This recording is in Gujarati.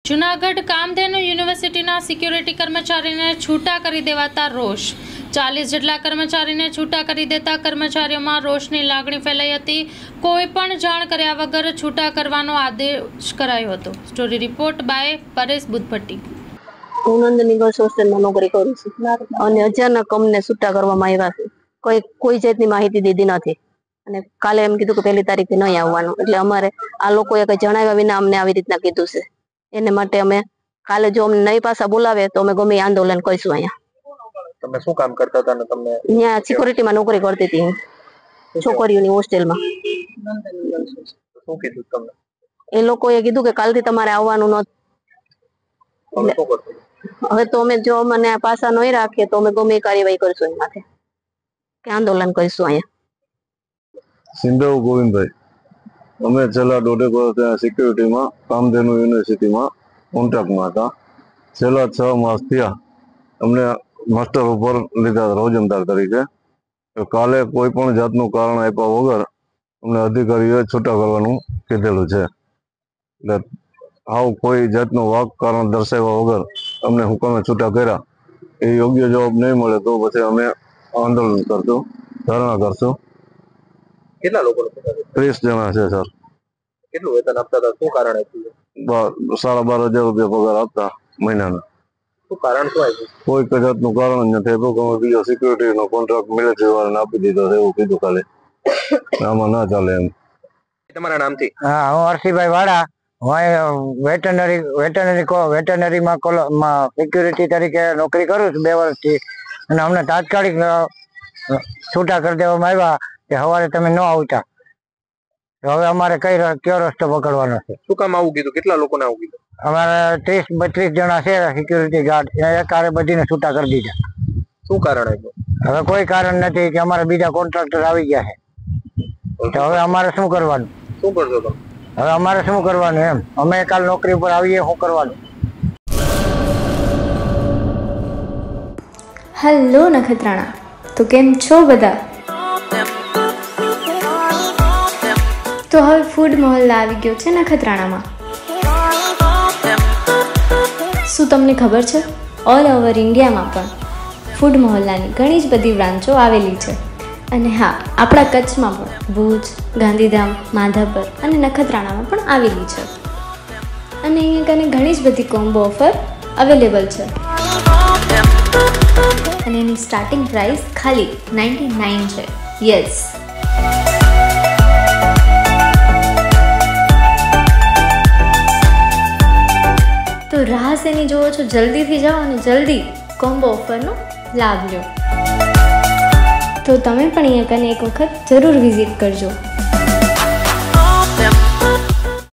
જૂનાગઢ કામધેનુ યુનિવર્સિટીના સિક્યુરિટી કર્મચારીને છૂટા કરી દેવાતા રોષ 40 જેટલા કર્મચારીને છૂટા કરી દેતા કર્મચારીઓમાં રોષની લાગણી ફેલાઈ હતી। કોઈ પણ જાણ કર્યા વગર છૂટા કરવાનો આદેશ કરાયો હતો। Story report by Paresh Budhbhatti. હું નંદની ગર્લ્સ હોસ્ટેલમાં નોકરી કરું છું અને અચાનક અમને છૂટા કરવામાં આવ્યા છે। કોઈ જાતની માહિતી દીધી નથી અને કાલે એમ કીધું કે 1લી તારીખે નહીં આવવાનું, એટલે અમારે આ લોકોએ કઈ જણાવ્યા વિના અમને આવી રીતના કીધું છે। એને માટે અમે કાલે જો અમને નહીં પાછા બોલાવે તો અમે ગમે આંદોલન કરીશું। અહીંયા તમે શું કામ કરતા હતા? તમને અહીંયા સિક્યુરિટીમાં નોકરી કરતી હતી છોકરીઓની હોસ્ટેલમાં। શું કીધું તમને? એ લોકોએ કીધું કે કાલથી તમારે આવવાનું નથી। હવે તો અમે જો મને પાછા નહીં રાખીએ તો અમે ગમે કાર્યવાહી કરીશું એની માથે કે આંદોલન કરીશું। અહીંયા સિંધવ ગોવિંદભાઈ, અમે છેલ્લા 1.5 વર્ષ ત્યાં સિક્યુરિટીમાં કામધેનુ યુનિવર્સિટીમાં કોન્ટ્રાક્ટમાં હતા। છેલ્લા 6 માસ થયા અમને માસ્ટર ઉપર લીધા રોજમદાર તરીકે। કાલે કોઈ પણ જાતનું કારણ આપ્યા વગર અમને અધિકારીઓએ છૂટા કરવાનું કીધેલું છે। એટલે આવ કોઈ જાતનું વાક કારણ દર્શાવ્યા વગર અમને હુકમે છૂટા કર્યા એ યોગ્ય જવાબ નહીં મળે તો પછી અમે આંદોલન કરશું, ધરણા કરશું। કેટલા લોકો? 30 જણા છે સર। કેટલું વેતન આપતા હતા? શું કારણ હતું? 12,500 રૂપિયા પગાર આપતા મહિનાના। શું કારણ શું આવ્યું? કોઈ જાતનું કારણ જ નથી આપ્યું કે અમે બીજો સિક્યુરિટીનો કોન્ટ્રાક્ટ મિલિટરી વાળાને આપી દીધો છે એવું કીધું કાલે। આમાં ના ચાલે એમ। તમારા નામથી? હા, હું હર્ષિભાઈ વાડા, હું વેટરનરીમાં સિક્યુરિટી તરીકે નોકરી કરું છું 2 વર્ષથી અને અમને તાત્કાલિક છૂટા કરી દેવામાં આવ્યા કે સવારે તમે ન આવતા। હવે અમારે કયો રસ્તો પકડવાનો છે? શું કામ આવું કીધું? કેટલા લોકોને આવું કીધું? અમારે 30-32 જણા છે સિક્યુરિટી ગાર્ડ, એકારે બધીને છૂટા કરી દીધા। શું કારણ આપ્યું? હવે કોઈ કારણ નથી કે અમારે બીજા કોન્ટ્રાક્ટર આવી ગયા છે, તો હવે અમારે શું કરવાનું? શું કરશો તમે? હવે અમારે શું કરવાનું એમ? અમે કાલ નોકરી ઉપર આવીએ, શું કરવાનું? હેલો નખત્રાણા, તો કેમ છો બધા? તો હવે ફૂડ મહોલ્લા આવી ગયો છે નખત્રાણામાં। શું તમને ખબર છે ઓલ ઓવર ઇન્ડિયામાં પણ ફૂડ મહોલ્લાની ઘણી જ બધી બ્રાન્ચો આવેલી છે અને હા, આપણા કચ્છમાં પણ ભુજ, ગાંધીધામ, માધાપર અને નખત્રાણામાં પણ આવેલી છે અને અહીંયા કને ઘણી જ બધી કોમ્બો ઓફર અવેલેબલ છે અને એની સ્ટાર્ટિંગ પ્રાઇસ ખાલી 99 છે। યસ, તો રાહ શેની જોવો છો? જલ્દીથી જાઓ અને જલ્દી કોમ્બો ઓફરનો લાભ લો। તો તમે પણ અહીંયા કને એક વખત જરૂર વિઝિટ કરજો।